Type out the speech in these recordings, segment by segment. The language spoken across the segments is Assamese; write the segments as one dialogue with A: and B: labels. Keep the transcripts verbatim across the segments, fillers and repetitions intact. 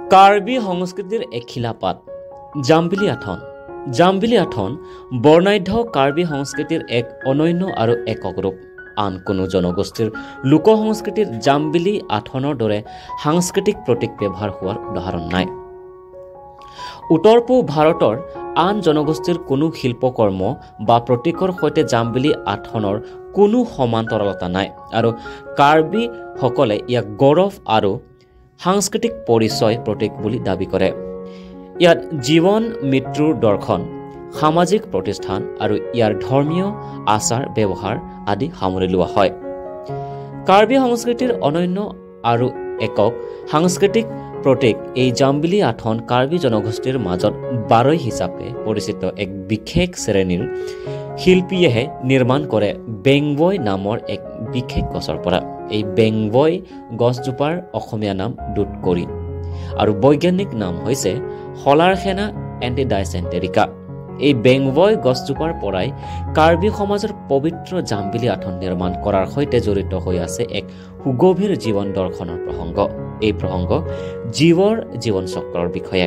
A: কাৰ্বি সংস্কৃতিৰ এক খিলাপাত জাম্বিলি আঠন জাম্বিলি আঠন বৰ্ণাঢ্য কাৰ্বি সংস্কৃতিৰ এক অনন্য আৰু একক ৰূপ। আন কোনো জনগোষ্ঠীৰ লোক সংস্কৃতিৰ জাম্বিলি আঠনৰ দৰে সাংস্কৃতিক প্ৰতীক ব্যৱহাৰ হোৱাৰ উদাহৰণ নাই। উত্তৰ পূব ভাৰতৰ আন জনগোষ্ঠীৰ কোনো শিল্পকৰ্ম বা প্ৰতীকৰ সৈতে জাম্বিলি আঠনৰ কোনো সমান্তৰালতা নাই আৰু কাৰ্বিসকলে ইয়াক গৌৰৱ আৰু সাংস্কৃতিক পৰিচয় প্ৰতীক বুলি দাবী কৰে। ইয়াত জীৱন মৃত্যুৰ দৰ্শন, সামাজিক প্ৰতিষ্ঠান আৰু ইয়াৰ ধৰ্মীয় আচাৰ ব্যৱহাৰ আদি সামৰি লোৱা হয়। কাৰ্বি সংস্কৃতিৰ অনন্য আৰু একক সাংস্কৃতিক প্ৰতীক এই জাম্বিলি আঠন কাৰ্বি জনগোষ্ঠীৰ মাজত বাৰৈ হিচাপে পৰিচিত এক বিশেষ শ্ৰেণীৰ শিল্পীয়েহে নিৰ্মাণ কৰে বেংবৈ নামৰ এক বিশেষ গছৰ পৰা। এই বেংবৈ গছজোপাৰ অসমীয়া নাম দুধকৰি আৰু বৈজ্ঞানিক নাম হৈছে হলাৰখেনা এণ্টিডাইচেণ্টেৰিকা। এই বেংবৈ গছজোপাৰ পৰাই কাৰ্বি সমাজৰ পবিত্ৰ জাম্বিলি আঠন নিৰ্মাণ কৰাৰ সৈতে জড়িত হৈ আছে এক সুগভীৰ জীৱন দৰ্শনৰ প্ৰসংগ। এই প্ৰসংগ জীৱৰ জীৱন চক্ৰৰ বিষয়ে।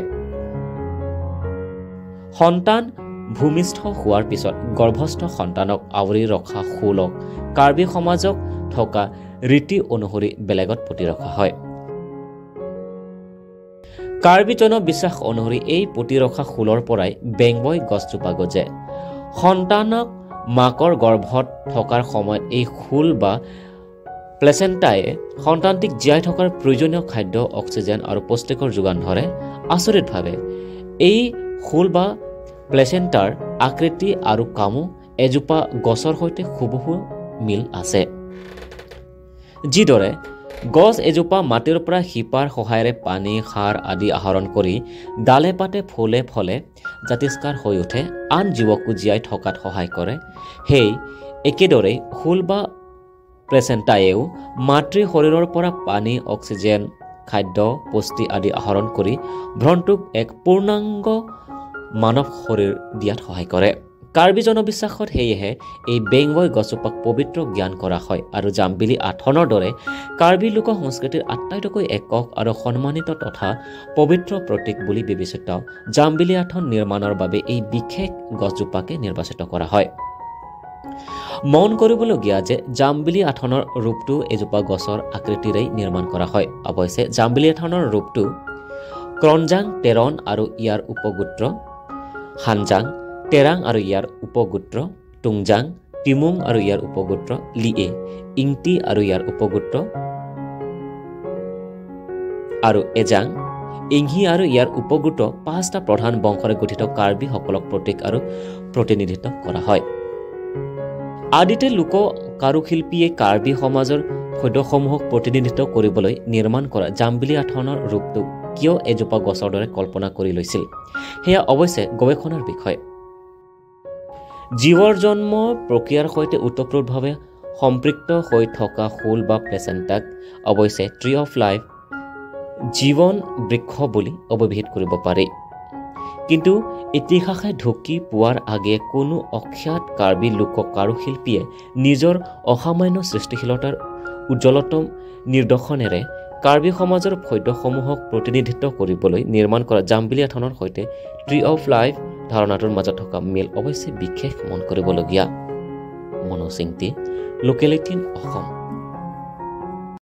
A: সন্তান ভূমিষ্ঠ হোৱাৰ পিছত গৰ্ভস্থ সন্তানক আৱৰি ৰখা শোলক কাৰ্বি সমাজক থকা ৰীতি অনুসৰি বেলেগত পুতি ৰখা হয়। কাৰ্বি জনবিশ্বাস অনুসৰি এই পুতি ৰখা শোলৰ পৰাই বেংবৈ গছজোপা গজে। সন্তানক মাকৰ গৰ্ভত থকাৰ সময়ত এই শোল বা প্লেচেণ্টাই সন্তানটিক জীয়াই থকাৰ প্ৰয়োজনীয় খাদ্য, অক্সিজেন আৰু পুষ্টিকৰ যোগান ধৰে। আচৰিতভাৱে এই শোল বা প্লেচেণ্টাৰ আকৃতি আৰু কামো এজোপা গছৰ সৈতে হুবহু মিল আছে। যিদৰে গছ এজোপা মাটিৰ পৰা শিপাৰ সহায়েৰে পানী, সাৰ আদি আহৰণ কৰি ডালে পাতে ফুলে ফলে জাতিষ্কাৰ হৈ উঠে, আন জীৱকো জীয়াই থকাত সহায় কৰে, সেই একেদৰেই শোল বা প্লেচেণ্টায়েও মাতৃ শৰীৰৰ পৰা পানী, অক্সিজেন, খাদ্য, পুষ্টি আদি আহৰণ কৰি ভ্ৰূণটোক এক পূৰ্ণাংগ মানৱ শৰীৰ দিয়াত সহায় কৰে। কাৰ্বি জনবিশ্বাসত সেয়েহে এই বেংবৈ গছজোপাক পবিত্ৰ জ্ঞান কৰা হয় আৰু জাম্বিলি আঠনৰ দৰে কাৰ্বি লোক সংস্কৃতিৰ আটাইতকৈ একক আৰু সন্মানিত তথা পবিত্ৰ প্ৰতীক বুলি বিবেচিত জাম্বিলি আঠন নিৰ্মাণৰ বাবে এই বিশেষ গছজোপাকে নিৰ্বাচিত কৰা হয়। মন কৰিবলগীয়া যে জাম্বিলি আঠনৰ ৰূপটো এজোপা গছৰ আকৃতিৰেই নিৰ্মাণ কৰা হয়। অৱশ্যে জাম্বিলি আঠনৰ ৰূপটো ক্ৰঞ্জাং তেৰণ আৰু ইয়াৰ উপগোত্ৰ, হানজাং তেৰাং আৰু ইয়াৰ উপগোত্ৰ, টুংজাং টিমুং আৰু ইয়াৰ উপগোত্ৰ, লিএ ইংটি আৰু ইয়াৰ উপগোত্ৰ আৰু এজাং ইংহি আৰু ইয়াৰ উপগোত্ৰ পাঁচটা প্ৰধান বংশৰে গঠিত কাৰ্বিসকলক প্ৰতীক আৰু প্ৰতিনিধিত্ব কৰা হয়। আদিতে লোক কাৰুশিল্পীয়ে কাৰ্বি সমাজৰ খাদ্যসমূহক প্ৰতিনিধিত্ব কৰিবলৈ নিৰ্মাণ কৰা জাম্বিলি আঠনৰ ৰূপটো কিয় এজোপা গছৰ দৰে কল্পনা কৰি লৈছিল, সেয়া অৱশ্যে গৱেষণাৰ বিষয়। জীৱৰ জন্ম প্ৰক্ৰিয়াৰ সৈতে ওতঃপ্ৰোতভাৱে সম্পৃক্ত হৈ থকা শোল বা প্লেচেণ্টাক অৱশ্যে ট্ৰী অফ লাইফ, জীৱন বৃক্ষ বুলি অভিহিত কৰিব পাৰি। কিন্তু ইতিহাসে ঢুকি পোৱাৰ আগেয়ে কোনো অখ্যাত কাৰ্বি লোক কাৰুশিল্পীয়ে নিজৰ অসামান্য সৃষ্টিশীলতাৰ উজ্জ্বলতম নিদৰ্শনেৰে কাৰ্বি সমাজৰ খাদ্যসমূহক প্ৰতিনিধিত্ব কৰিবলৈ নিৰ্মাণ কৰা জাম্বিলি আঠনৰ সৈতে ট্ৰী অফ লাইফ ধাৰণাটোৰ মাজত থকা মিল অৱশ্যে বিশেষ মন কৰিবলগীয়া। মনোচিংটি, লোকেল এইটিন অসম।